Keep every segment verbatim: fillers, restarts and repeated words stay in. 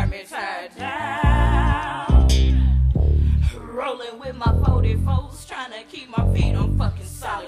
got me tied down. Rolling with my forty-fours, trying to keep my feet on fucking solid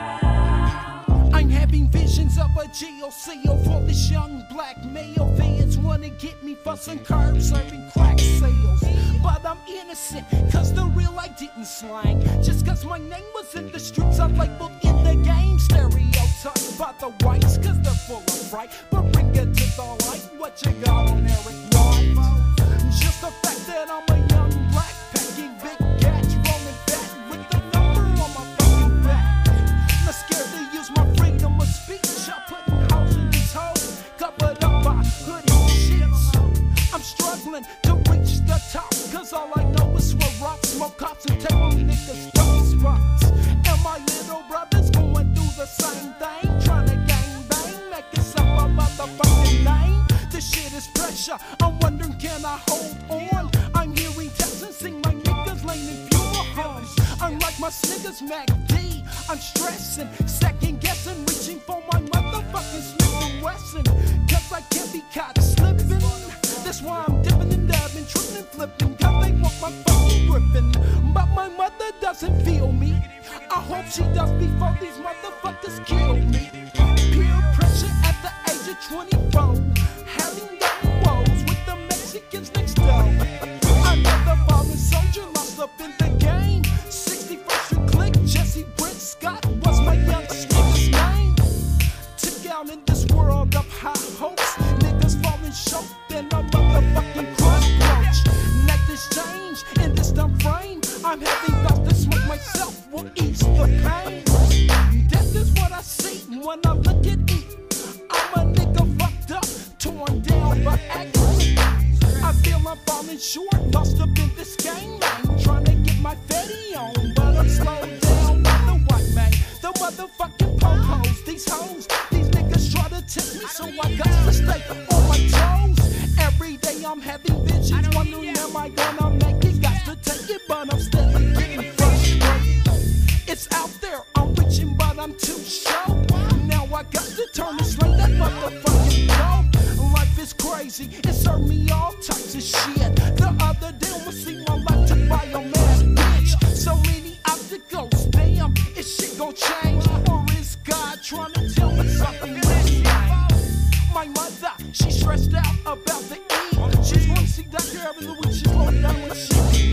ground. I'm having visions of a G O C O for this young black male. Fans wanna get me for some curb serving crack sales. But I'm innocent, cause the real I didn't slang. Just cause my name was in the streets, I'm labeled in the game. Stereotyped by the whites, cause they're full of fright. But bring it to the light, what you got on Eric White? Just the fact that I'm a young black, packing big gats, rolling back with the number on my fucking back. Not scared to use my freedom of speech. I'm putting holes in these hoes, covered up by hoodie shits. I'm struggling to reach the top, cause all I know is swear rock, smoke cops, and table niggas dumb spots. And my little brother's going through the same thing, trying to gang bang, make himself a motherfucking name. This shit is pressure, I'm wondering can I hold on? I'm hearing texts and seeing my niggas laying in funeral homes. Unlike my niggas Mac D, I'm stressing, second guessing, reaching for my motherfucking Smith and Wesson. Cause I can't be caught slipping. That's why I'm dipping and dabbing, tripping and flipping, cause they want my fucking gripping. But my mother doesn't feel me. I hope she does before these motherfuckers kill me. Peer pressure at the age of twenty-four, having done woes with the Mexicans next door. Another fallen soldier lost up in the game. sixty-first Street Click, Jesse Brent Scott was my young nigga's name. Took out in this world of high hopes, niggas falling short, then a motherfucking crossroach. Neck this change in this dumb frame. I'm having thoughts to smoke myself will ease the pain. Death is what I see when I look at E. I'm a nigga fucked up, torn down by agony. I feel I'm falling short, lost up in this game. I'm trying to get my fatty on, but I'm slowed down by the white man. The motherfucking po-pos, these hoes, these niggas try to test me, so I got to stay on my toes. Every day I'm having visions, wondering am I gonna make it? Got to take it, but I'm still getting frustrated. It's out there, I'm reaching, but I'm too short. Now I got to turn and sling that motherfucking dope. Life is crazy, it served me all types of shit. The other day I see my life took by a mad bitch. So many obstacles, damn, is shit gon' change? Or is God trying to tell me something really lame? My mother, she's stressed out about the E. She's going to see Doctor every week, she's going down when she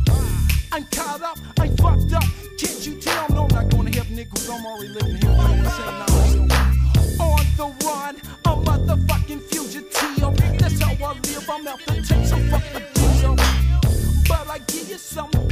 I'm caught up, I'm fucked up. Can't you tell? No, I'm not gonna help niggas, I'm already living here. You know what I'm saying? On the run, a motherfucking fugitive. That's how I live, I'm out to take some fucking deal. But I give you something